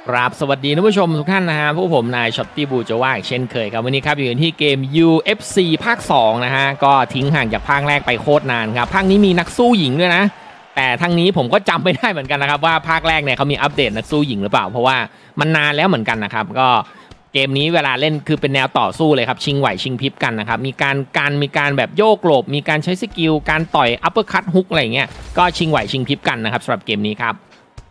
ครับสวัสดีท่านผู้ชมทุกท่านนะฮะพวกผมนายช็อตตี้บูจะว่าเช่นเคยครับวันนี้ครับอยู่ที่เกม UFC ภาค2นะฮะก็ทิ้งห่างจากภาคแรกไปโคตรนานครับภาคนี้มีนักสู้หญิงด้วยนะแต่ทั้งนี้ผมก็จำไม่ได้เหมือนกันนะครับว่าภาคแรกเนี่ยเขามีอัปเดตนักสู้หญิงหรือเปล่าเพราะว่ามันนานแล้วเหมือนกันนะครับก็เกมนี้เวลาเล่นคือเป็นแนวต่อสู้เลยครับชิงไหวชิงพริบกันนะครับมีการแบบโยกหลบมีการใช้สกิลการต่อยอัปเปอร์คัตฮุกอะไรเงี้ยก็ชิงไหวชิงพริบกันนะครับสำหรับเกมนี้ครับ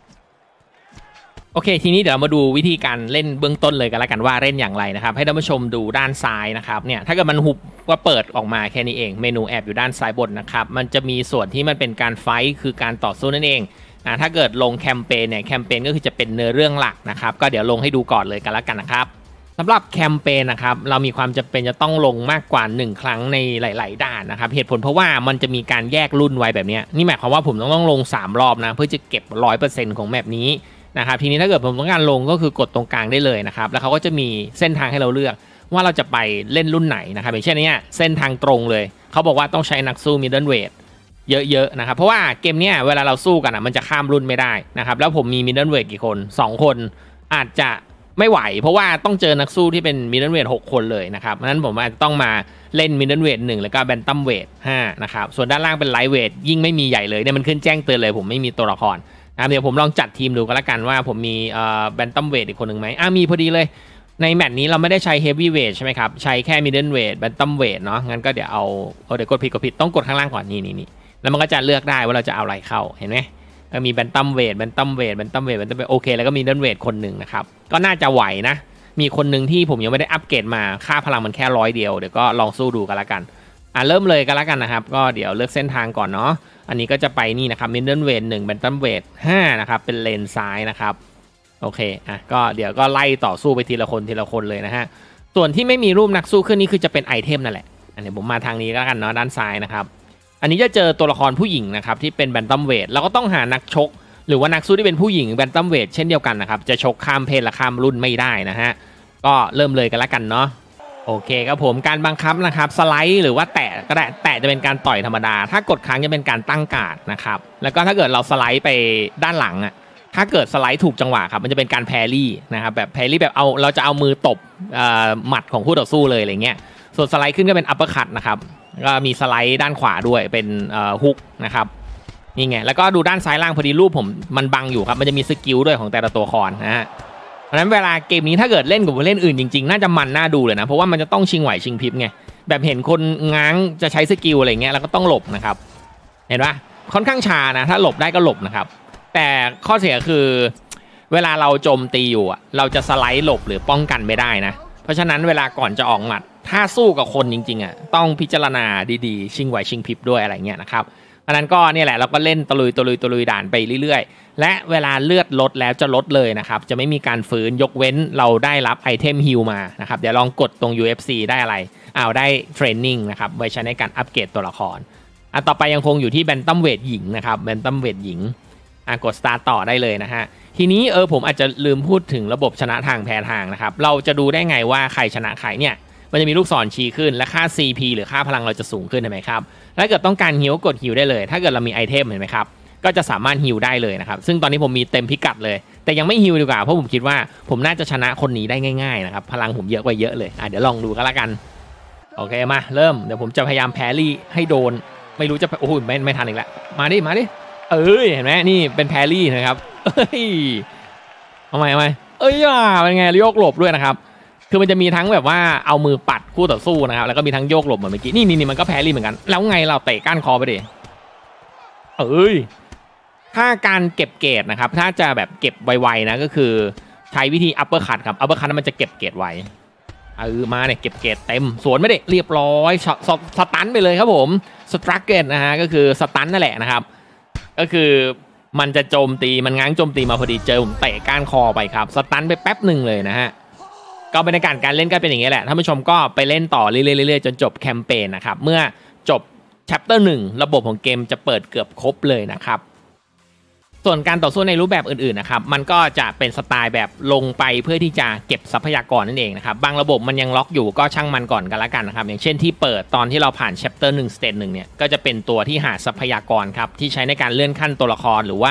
โอเคทีนี้เดี๋ยวเรามาดูวิธีการเล่นเบื้องต้นเลยกันแล้วกันว่าเล่นอย่างไรนะครับให้ท่านผู้ชมดูด้านซ้ายนะครับเนี่ยถ้าเกิดมันหุบก็เปิดออกมาแค่นี้เองเมนูแอบอยู่ด้านซ้ายบนนะครับมันจะมีส่วนที่มันเป็นการไฟท์คือการต่อสู้นั่นเองถ้าเกิดลงแคมเปญเนี่ยแคมเปญก็คือจะเป็นเนื้อเรื่องหลักนะครับก็เดี๋ยวลงให้ดูก่อนเลยกันแล้วกันนะครับสำหรับแคมเปญนะครับเรามีความจำเป็นจะต้องลงมากกว่า1ครั้งในหลายๆด่านนะครับเหตุผลเพราะว่ามันจะมีการแยกรุ่นไว้แบบนี้นี่หมายความว่าผมต้องลง3รอบนะเพื่อจะเก็บ 100% ของแมปนี้นะครับทีนี้ถ้าเกิดผมต้องการลงก็คือกดตรงกลางได้เลยนะครับแล้วเขาก็จะมีเส้นทางให้เราเลือกว่าเราจะไปเล่นรุ่นไหนนะครับอย่างเช่นนี้เส้นทางตรงเลยเขาบอกว่าต้องใช้นักสู้มิดเดิลเวทเยอะๆนะครับเพราะว่าเกมนี้เวลาเราสู้กันมันจะข้ามรุ่นไม่ได้นะครับแล้วผมมีมิดเดิลเวทกี่คน2คนอาจจะไม่ไหวเพราะว่าต้องเจอนักสู้ที่เป็นมิดเดิลเวท6คนเลยนะครับเพราะฉะนั้นผมอาจจะต้องมาเล่นมิดเดิลเวท1แล้วก็แบนตัมเวท5นะครับส่วนด้านล่างเป็นไลท์เวทยิ่งไม่มีใหญ่เลยเนี่ยมันขึ้นแจ้งเตือนเลยผมไม่มีตัวละครเดี๋ยวผมลองจัดทีมดูก็แล้วกันว่าผมมีแบนตัมเวทอีกคนหนึ่งไหมมีพอดีเลยในแมตช์นี้เราไม่ได้ใช้เฮฟวี่เวทใช่ไหมครับใช้แค่มิดเดิลเวทแบนตัมเวทเนาะงั้นก็เดี๋ยวเดี๋ยวกดผิดต้องกดข้างล่างก่อนนี่แล้วมันก็จะเลือกได้ว่าเราจะเอาอะไรเข้าเห็นไหมมีแบนตัมเวทโอเคแล้วก็มีมิดเดิลเวทคนหนึ่งนะครับก็น่าจะไหวนะมีคนหนึ่งที่ผมยังไม่ได้อัปเกรดมาค่าพลังมันแค่100เดียวเดี๋ยวก็ลองสู้ดูกันแล้วกันเริ่มเลยกันแล้วกันนะครับก็เดี๋ยวเลือกเส้นทางก่อนเนาะอันนี้ก็จะไปนี่นะครับมิดเดิลเวท1แบนตัมเวท5นะครับเป็นเลนซ้ายนะครับโอเคก็เดี๋ยวก็ไล่ต่อสู้ไปทีละคนเลยนะฮะส่วนที่ไม่มีรูปนักสู้ขึ้นนี่คือจะเป็นไอเทมนั่นแหละอันนี้ผมมาทางนี้แล้วกันเนาะด้านซ้ายนะครับอันนี้จะเจอตัวละครผู้หญิงนะครับที่เป็นแบนตัมเวทเราก็ต้องหานักชกหรือว่านักสู้ที่เป็นผู้หญิงแบนตัมเวทเช่นเดียวกันนะครับจะชกข้ามเพศและข้ามรุ่นไม่ได้นะฮะก็เริ่มเลยกันแล้วกันเนาะโอเคครับผมการบังคับนะครับสไลด์หรือว่าแตะก็ได้แตะจะเป็นการต่อยธรรมดาถ้ากดค้างจะเป็นการตั้งการ์ดนะครับแล้วก็ถ้าเกิดเราสไลด์ไปด้านหลังถ้าเกิดสไลด์ถูกจังหวะครับมันจะเป็นการแพรี่นะครับแบบแพรี่แบบเราจะเอามือตบหมัดของคู่ต่อสู้เลยอะไรเงี้ยส่วนสไลด์ขึ้นก็เป็นอัปเปอร์คัตนะครับก็มีสไลด์ด้านขวาด้วยเป็นฮุกนะครับนี่ไงแล้วก็ดูด้านซ้ายล่างพอดีรูปผมมันบังอยู่ครับมันจะมีสกิลด้วยของแต่ละตัวละครนะฮะเพราะฉะนั้นเวลาเกมนี้ถ้าเกิดเล่นกับผู้เล่นอื่นจริงๆน่าจะมันน่าดูเลยนะเพราะว่ามันจะต้องชิงไหวชิงพริบไงแบบเห็นคนง้างจะใช้สกิลอะไรเงี้ยแล้วก็ต้องหลบนะครับเห็นปะค่อนข้างช้านะถ้าหลบได้ก็หลบนะครับแต่ข้อเสียคือเวลาเราโจมตีอยู่เราจะสไลด์หลบหรือป้องกันไม่ได้นะเพราะฉะนั้นเวลาก่อนจะออกหมัดถ้าสู้กับคนจริงๆต้องพิจารณาดีๆชิงไหวชิงพริบด้วยอะไรเงี้ยนะครับเพราะนั้นก็เนี่ยแหละเราก็เล่นตะลุยด่านไปเรื่อยๆและเวลาเลือดลดแล้วจะลดเลยนะครับจะไม่มีการฟื้นยกเว้นเราได้รับไอเทมฮิลมานะครับเดี๋ยวลองกดตรง UFC ได้อะไรได้เทรนนิ่งนะครับไว้ใช้ในการอัปเกรดตัวละครต่อไปยังคงอยู่ที่แบนตัมเวทหญิงนะครับแบนตัมเวทหญิงกดสตาร์ทต่อได้เลยนะฮะทีนี้ผมอาจจะลืมพูดถึงระบบชนะทางแพ้ทางนะครับเราจะดูได้ไงว่าใครชนะใครเนี่ยมันจะมีลูกศรชี้ขึ้นและค่า CP หรือค่าพลังเราจะสูงขึ้นเห็นไหมครับถ้าเกิดต้องการฮิลกดฮิลได้เลยถ้าเกิดเรามีไอเทมเห็นไหมครับก็จะสามารถฮิลได้เลยนะครับซึ่งตอนนี้ผมมีเต็มพิกัดเลยแต่ยังไม่ฮิลดีกว่าเพราะผมคิดว่าผมน่าจะชนะคนนี้ได้ง่ายๆนะครับพลังผมเยอะกว่าเยอะเลยเดี๋ยวลองดูกันละกันโอเคมาเริ่มเดี๋ยวผมจะพยายามแพรี่ให้โดนไม่รู้จะโอ้โหไม่ทันอีกแล้วมาดิเห็นไหมนี่เป็นแพรี่นะครับเอาใหม่เป็นไงโยกหลบด้วยนะครับคือมันจะมีทั้งแบบว่าเอามือปัดคู่ต่อสู้นะครับแล้วก็มีทั้งโยกหลบเหมือนเมื่อกี้นี่มันก็แพรี่เหมือนกันแล้วไงเราเตะก้านคอไปดิถ้าการเก็บเกรดนะครับถ้าจะแบบเก็บไวๆนะก็คือใช้วิธีอัปเปอร์คัตครับอัปเปอร์คัตมันจะเก็บเกรดไวมาเนี่ยเก็บเกรดเต็มสวนไม่ได้เรียบร้อยสตันไปเลยครับผมสตรัคเกตนะฮะก็คือสตันนั่นแหละนะครับก็คือมันจะโจมตีมันง้างโจมตีมาพอดีเจอผมเตะก้านคอไปครับสตันไปแป๊บหนึ่งเลยนะฮะก็บรรยากาศการเล่นก็เป็นอย่างนี้แหละท่านผู้ชมก็ไปเล่นต่อเรื่อยๆจนจบแคมเปญนะครับเมื่อจบ Chapter 1ระบบของเกมจะเปิดเกือบครบเลยนะครับส่วนการต่อสู้ในรูปแบบอื่นๆนะครับมันก็จะเป็นสไตล์แบบลงไปเพื่อที่จะเก็บทรัพยากรนั่นเองนะครับบางระบบมันยังล็อกอยู่ก็ช่างมันก่อนกันละกันนะครับอย่างเช่นที่เปิดตอนที่เราผ่าน Chapter 1 Stage 1เนี่ยก็จะเป็นตัวที่หาทรัพยากรครับที่ใช้ในการเลื่อนขั้นตัวละครหรือว่า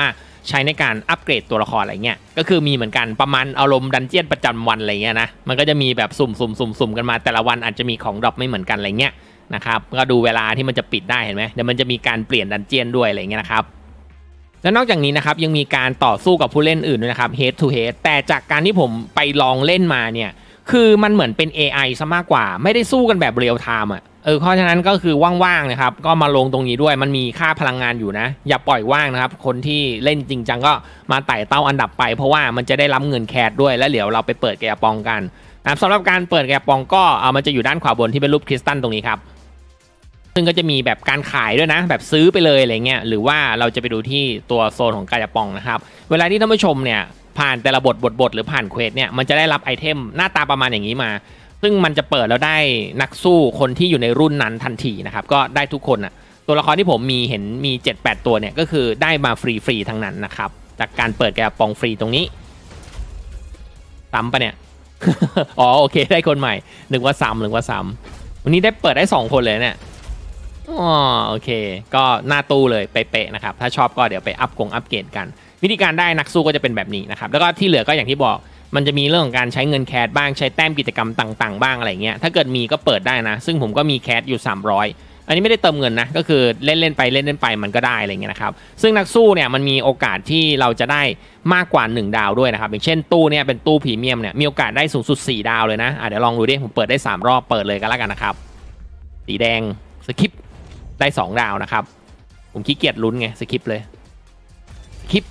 ใช้ในการอัปเกรดตัวละครอะไรเงี้ยก็คือมีเหมือนกันประมาณอารมณ์ดันเจี้ยนประจำวันอะไรเงี้ยนะมันก็จะมีแบบสุ่มกันมาแต่ละวันอาจจะมีของดรอปไม่เหมือนกันอะไรเงี้ยนะครับก็ดูเวลาที่มันจะปิดได้เห็นไหมเดี๋ยวมันจะมีการเปลี่ยนดันเจี้ยนด้วยอะไรเงี้ยนะครับแล้วนอกจากนี้นะครับยังมีการต่อสู้กับผู้เล่นอื่นด้วยนะครับ head to head แต่จากการที่ผมไปลองเล่นมาเนี่ยคือมันเหมือนเป็น AI ซะมากกว่าไม่ได้สู้กันแบบเรียลไทม์อ่ะเพราะฉะนั้นก็คือว่างๆนะครับก็มาลงตรงนี้ด้วยมันมีค่าพลังงานอยู่นะอย่าปล่อยว่างนะครับคนที่เล่นจริงจังก็มาไต่เต้าอันดับไปเพราะว่ามันจะได้รับเงินแคสด้วยแล้วเดี๋ยวเราไปเปิดแกะปองกันสำหรับการเปิดแกะปองก็มันจะอยู่ด้านขวาบนที่เป็นรูปคริสตัลตรงนี้ครับซึ่งก็จะมีแบบการขายด้วยนะแบบซื้อไปเลยอะไรเงี้ยหรือว่าเราจะไปดูที่ตัวโซนของกระป๋องนะครับเวลาที่ท่านผู้ชมเนี่ยผ่านแต่ละบทหรือผ่านเควสเนี่ยมันจะได้รับไอเทมหน้าตาประมาณอย่างนี้มาซึ่งมันจะเปิดแล้วได้นักสู้คนที่อยู่ในรุ่นนั้นทันทีนะครับก็ได้ทุกคนอ่ะตัวละครที่ผมเห็นมี 7-8 ตัวเนี่ยก็คือได้มาฟรีทั้งนั้นนะครับจากการเปิดกระป๋องฟรีตรงนี้ซ้ำปะเนี่ย อ๋อโอเคได้คนใหม่นึกว่าซ้ำวันนี้ได้เปิดได้2คนเลยเนี่ยอ๋อโอเคก็หน้าตู้เลยเป๊ะๆนะครับถ้าชอบก็เดี๋ยวไปอัพเกรดกันวิธีการได้นักสู้ก็จะเป็นแบบนี้นะครับแล้วก็ที่เหลือก็อย่างที่บอกมันจะมีเรื่องของการใช้เงินแคสบ้างใช้แต้มกิจกรรมต่างๆบ้างอะไรเงี้ยถ้าเกิดมีก็เปิดได้นะซึ่งผมก็มีแคสอยู่300อันนี้ไม่ได้เติมเงินนะก็คือเล่นไปมันก็ได้อะไรเงี้ยนะครับซึ่งนักสู้เนี่ยมันมีโอกาสที่เราจะได้มากกว่า1ดาวด้วยนะครับอย่างเช่นตู้เนี่ยเป็นตู้พรีเมียมเนี่ยมีโอกาสได้สูงสุด4ดาวเลยนะเดี๋ยวลองดูดิผมเปิดได้3รอบเปิดเลยกันแล้วกันนะครับสีแดงสคิปได้2ดาวนะครับผมขี้เกียจลุ้นไงสคิปเลยคลิป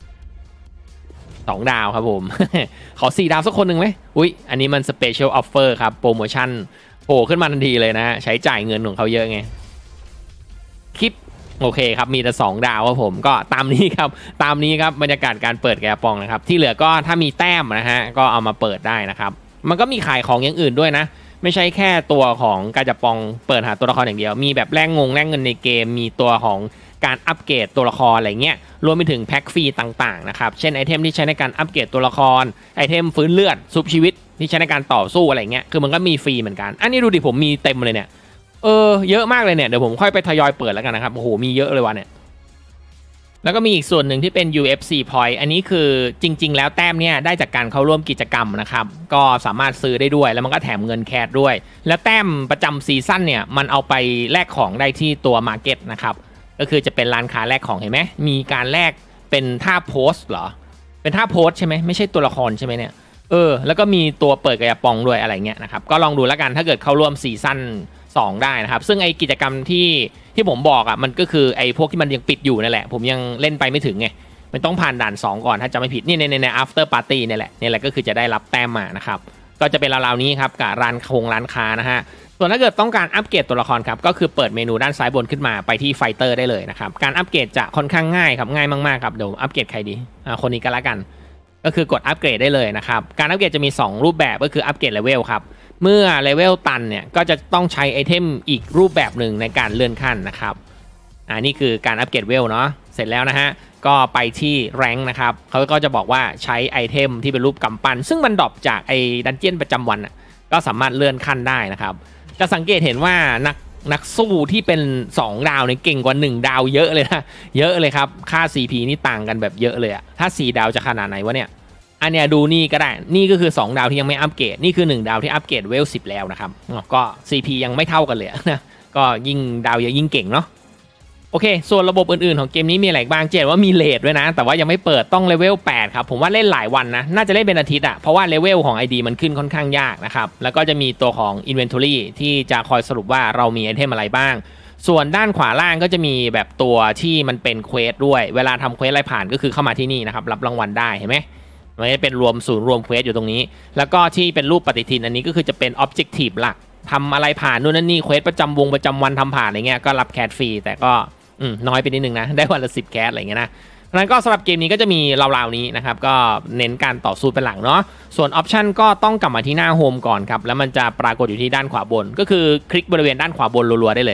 2ดาวครับผม ขอ4ดาวสักคนหนึ่งไหมอุ๊ยอันนี้มันสเปเชียลออฟเฟอร์ครับโปรโมชั่นโผล่ขึ้นมาทันทีเลยนะใช้จ่ายเงินของเขาเยอะไงคลิปโอเคครับมีแต่2ดาวครับผมก็ตามนี้ครับบรรยากาศการเปิดแกะปองนะครับที่เหลือก็ถ้ามีแต้มนะฮะก็เอามาเปิดได้นะครับมันก็มีขายของอย่างอื่นด้วยนะไม่ใช่แค่ตัวของกาจะปองเปิดหาตัวละครอย่างเดียวมีแบบแลกเงินในเกมมีตัวของการอัปเกรดตัวละครอะไรเงี้ยรวมไปถึงแพ็คฟรีต่างๆนะครับเช่นไอเทมที่ใช้ในการอัปเกรดตัวละครไอเทมฟื้นเลือดซุปชีวิตที่ใช้ในการต่อสู้อะไรเงี้ยคือมันก็มีฟรีเหมือนกันอันนี้ดูดิผมมีเต็มเลยเนี่ยเยอะมากเลยเนี่ยเดี๋ยวผมค่อยไปทยอยเปิดแล้วกันนะครับโอ้โหมีเยอะเลยวันเนี่ยแล้วก็มีอีกส่วนหนึ่งที่เป็น UFC Point อันนี้คือจริงๆแล้วแต้มเนี่ยได้จากการเข้าร่วมกิจกรรมนะครับก็สามารถซื้อได้ด้วยแล้วมันก็แถมเงินแคสด้วยแล้วแต้มประจำซีซั่นเนี่ยมันเอาไปแลกของได้ที่ตัว Market นะครับก็คือจะเป็นร้านค้าแลกของเห็นไหมมีการแลกเป็นท่าโพสเหรอเป็นท่าโพสใช่ไหมไม่ใช่ตัวละครใช่ไหมเนี่ยแล้วก็มีตัวเปิดกระป๋องด้วยอะไรเงี้ยนะครับก็ลองดูแล้วกันถ้าเกิดเข้าร่วมซีซั่น2ได้นะครับซึ่งไอกิจกรรมที่ผมบอกอ่ะมันก็คือไอพวกที่มันยังปิดอยู่นั่นแหละผมยังเล่นไปไม่ถึงไงมันต้องผ่านด่าน2ก่อนถ้าจะไม่ผิดนี่ใน after party นี่แหละก็คือจะได้รับแต้มมานะครับก็จะเป็นราวๆนี้ครับกับร้านค้านะฮะส่วนถ้าเกิดต้องการอัปเกรดตัวละครครับก็คือเปิดเมนูด้านซ้ายบนขึ้นมาไปที่ไฟเตอร์ได้เลยนะครับการอัปเกรดจะค่อนข้างง่ายครับง่ายมากๆครับเดี๋ยวอัปเกรดใครดีคนนี้ก็แล้วกันก็คือกดอัปเกรดได้เลยนะครับการอัปเกรดจะมี2รูปแบบก็คืออัปเกรดเลเวลครับเมื่อเลเวลตันเนี่ยก็จะต้องใช้ไอเทมอีกรูปแบบหนึ่งในการเลื่อนขั้นนะครับนี่คือการอัปเกรดเวลเนาะเสร็จแล้วนะฮะก็ไปที่แรงค์นะครับเขาก็จะบอกว่าใช้ไอเทมที่เป็นรูปกำปั้นซึ่งมันดรอปจากไอดันเจี้ยนประจำวันก็สามารถเลื่อนขั้นได้นะครับจะสังเกตเห็นว่านักสู้ที่เป็น2ดาวเนี่ยเก่งกว่า1ดาวเยอะเลยนะเยอะเลยครับค่า CP นี่ต่างกันแบบเยอะเลยอะถ้า4ดาวจะขนาดไหนวะเนี่ยอันเนี้ยดูนี่ก็ได้นี่ก็คือ2ดาวที่ยังไม่อัปเกรดนี่คือ1ดาวที่อัปเกรดเวล10แล้วนะครับก็ CP ยังไม่เท่ากันเลยนะก็ยิ่งดาวเยอะยิ่งเก่งเนาะโอเคส่วนระบบอื่นๆของเกมนี้มีอะไรบ้างเจนว่ามีเลทด้วยนะแต่ว่ายังไม่เปิดต้องเลเวล8ครับผมว่าเล่นหลายวันนะน่าจะเล่นเป็นอาทิตย์เพราะว่าเลเวลของ ID มันขึ้นค่อนข้างยากนะครับแล้วก็จะมีตัวของ Inventory ที่จะคอยสรุปว่าเรามีไอเทมอะไรบ้างส่วนด้านขวาล่างก็จะมีแบบตัวที่มันเป็นเควสด้วยเวลาทำเควสอะไรผ่านก็คือเข้ามาที่นี่นะครับรับรางวัลได้เห็นไหมมันจะเป็นศูนย์รวมเควสอยู่ตรงนี้แล้วก็ที่เป็นรูปปฏิทินอันนี้ก็คือจะเป็น Objective หลักทำอะไรผ่านนู่นนั่นนี่เควสประจำวันทำผ่านอะไรเงี้ยก็รับแคสฟรีแต่ก็น้อยไปนิดนึงนะได้วันละ10แคสอะไรเงี้ยนะเพราะนั้นก็สำหรับเกมนี้ก็จะมีราวๆนี้นะครับก็เน้นการต่อสู้เป็นหลักเนาะส่วนออปชันก็ต้องกลับมาที่หน้าโฮมก่อนครับแล้วมันจะปรากฏอยู่ที่ด้านขวาบนก็คือคลิกบริเวณด้านขวาบนรัวๆได้เลย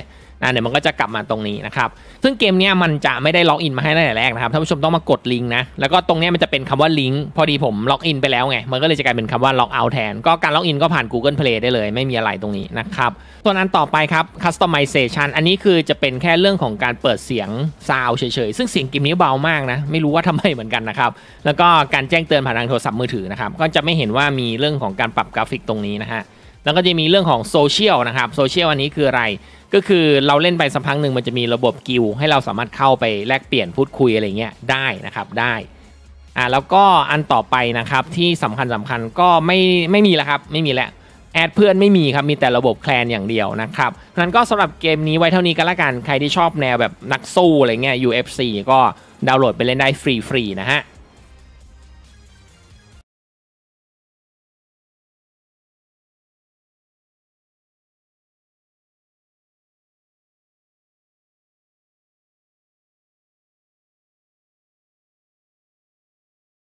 เดี๋ยวมันก็จะกลับมาตรงนี้นะครับซึ่งเกมนี้มันจะไม่ได้ล็อกอินมาให้ตั้งแต่แรกนะครับท่านผู้ชมต้องมากดลิงก์นะแล้วก็ตรงนี้มันจะเป็นคำว่าลิงก์พอดีผมล็อกอินไปแล้วไงมันก็เลยจะกลายเป็นคำว่าล็อกเอาท์แทนก็การล็อกอินก็ผ่าน Google Play ได้เลยไม่มีอะไรตรงนี้นะครับส่วนอันต่อไปครับ Customization อันนี้คือจะเป็นแค่เรื่องของการเปิดเสียงซาวด์เฉยๆซึ่งเสียงเกมนี้เบามากนะไม่รู้ว่าทำไมเหมือนกันนะครับแล้วก็การแจ้งเตือนผ่านทางโทรศัพท์มือถือนะครับก็จะไม่เห็นว่ามีเรื่องของการปรับกราฟิกตรงนี้นะฮะแล้วก็จะมีเรื่องของโซเชียลนะครับโซเชียลอันนี้คืออะไรก็คือเราเล่นไปสักพักหนึ่งมันจะมีระบบกิลให้เราสามารถเข้าไปแลกเปลี่ยนพูดคุยอะไรเงี้ยได้นะครับได้แล้วก็อันต่อไปนะครับที่สำคัญก็ไม่มีแล้วครับไม่มีแล้วแอดเพื่อนไม่มีครับมีแต่ระบบแคลนอย่างเดียวนะครับนั้นก็สำหรับเกมนี้ไว้เท่านี้กันละกันใครที่ชอบแนวแบบนักสู้อะไรเงี้ย UFC ก็ดาวน์โหลดไปเล่นได้ฟรีๆนะฮะ